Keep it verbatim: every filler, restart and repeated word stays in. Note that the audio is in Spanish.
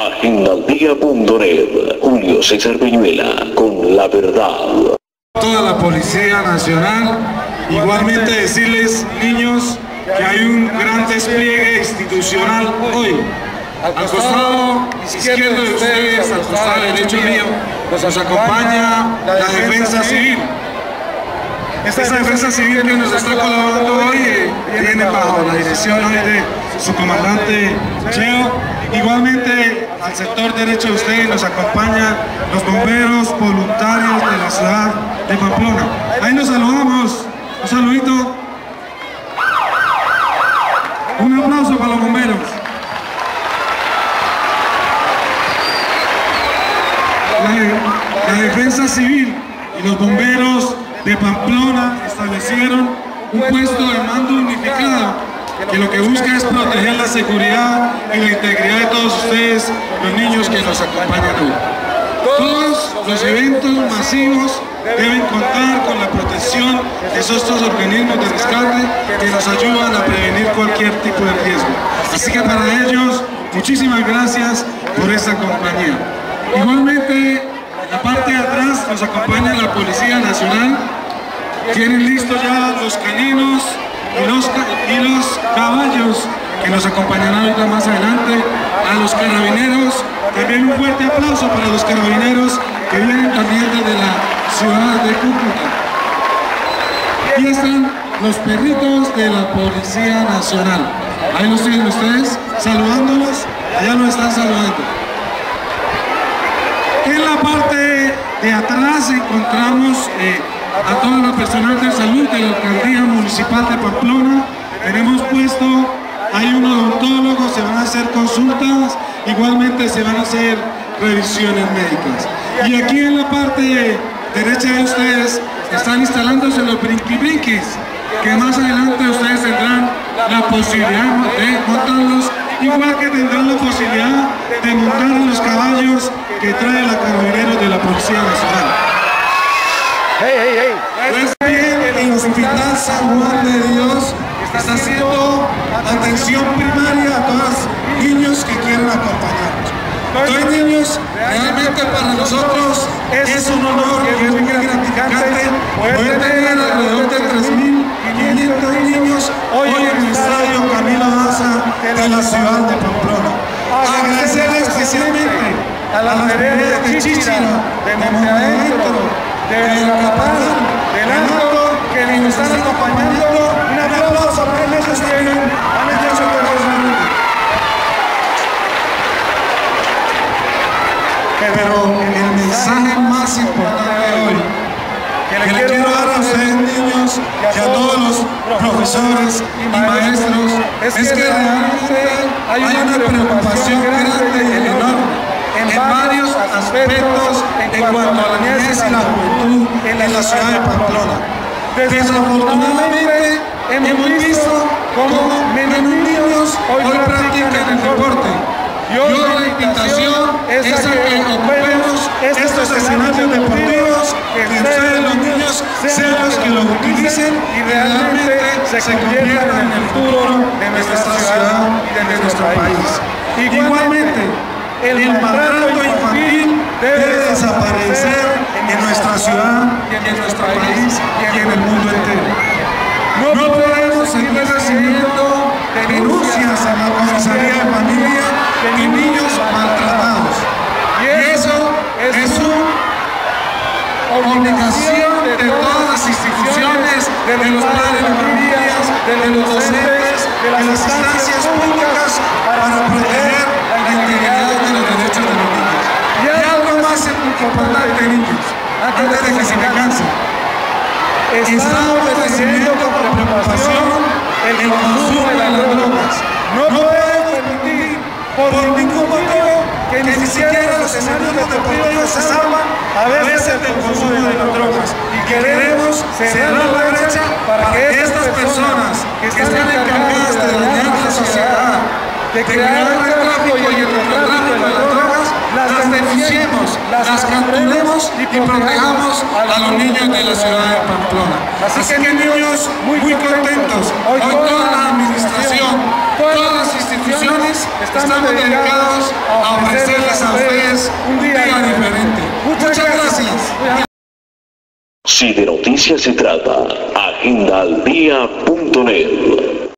Agendaldía punto net, Julio César Peñuela, con la verdad. Toda la Policía Nacional, igualmente decirles, niños, que hay un gran despliegue institucional hoy. Al costado izquierdo de ustedes, al costado derecho mío, nos acompaña la Defensa Civil. Esta Defensa Civil que nos está colaborando hoy eh, viene bajo la dirección hoy de su comandante Cheo. Igualmente al sector derecho de ustedes nos acompañan los bomberos voluntarios de la ciudad de Pamplona. Ahí nos saludamos, un saludito. Un aplauso para los bomberos. La, la Defensa Civil y los bomberos de Pamplona establecieron un puesto de mando unificado que lo que busca es proteger la seguridad y la integridad de todos ustedes, los niños que nos acompañan hoy. Todos los eventos masivos deben contar con la protección de estos dos organismos de rescate que nos ayudan a prevenir cualquier tipo de riesgo. Así que para ellos, muchísimas gracias por esta compañía. Igualmente, en la parte de atrás nos acompaña la Policía Nacional. Tienen listos ya los caninos y los, y los caballos que nos acompañarán ahorita más adelante. A los carabineros, también un fuerte aplauso para los carabineros que vienen también desde la ciudad de Cúcuta. Aquí están los perritos de la Policía Nacional. Ahí los tienen ustedes, saludándolos, allá los están saludando. En la parte de atrás encontramos eh, a todo el personal de salud de la Alcaldía Municipal de Pamplona. Tenemos puesto, hay un odontólogo, se van a hacer consultas, igualmente se van a hacer revisiones médicas. Y aquí en la parte derecha de ustedes están instalándose los brinqui-brinquis, que más adelante ustedes tendrán la posibilidad de montarlos, igual que tendrán la posibilidad de montar en los caballos que trae la Carabineros de la Policía Nacional. Hey, hey, hey. Pues bien, el Hospital San Juan de Dios está haciendo atención primaria a todos los niños que quieran acompañarnos. Hoy, niños, realmente para nosotros es un honor y es muy gratificante poder tener alrededor de tres mil quinientos niños hoy en el Estadio Camilo Daza de la ciudad de Pamplona. Agradecerle especialmente a las veredas de Chíchira, de Monte Adentro, de Belacapán, del Alto, que nos están acompañando. Un aplauso para ellos que han hecho personalmente. Pero el mensaje más importante de hoy que le quiero dar a ustedes, niños, y a todos los profesores y maestros, es que realmente hay una preocupación grande y enorme en varios aspectos en cuanto a la niñez y la juventud en la ciudad de Pamplona. Desafortunadamente hemos visto cómo menos niños hoy practican el deporte. Y hoy la invitación es a que ocupemos estos escenarios deportivos, que ustedes los niños sean los que los utilicen y realmente se conviertan en el futuro de nuestra ciudad y de nuestro país. Igualmente, el maltrato infantil debe desaparecer en nuestra ciudad y en nuestro país y en el mundo entero. No podemos seguir recibiendo denuncias a la comisaría de familia de niños maltratados. Y eso es una obligación de todas las instituciones, de los padres de familias, de los docentes, de las instancias públicas para proteger la integridad de los derechos de los niños. Y algo más importante, niños, antes de que se me canse. Estamos recibiendo con preocupación el consumo de las drogas. No podemos permitir por ningún motivo que ni siquiera los escenarios deportivos se salvan a veces del consumo de las drogas. Y queremos cerrar la brecha para que estas personas que están encargadas de dañar la sociedad, de crear el tráfico y el narcotráfico de las drogas, las denunciemos, las capturemos y protejamos a los niños de la ciudad de Pamplona. Así que niños, muy, muy contentos. Hoy toda la administración, todas las instituciones estamos dedicados a ofrecer Si de noticias se trata, agenda al día punto net.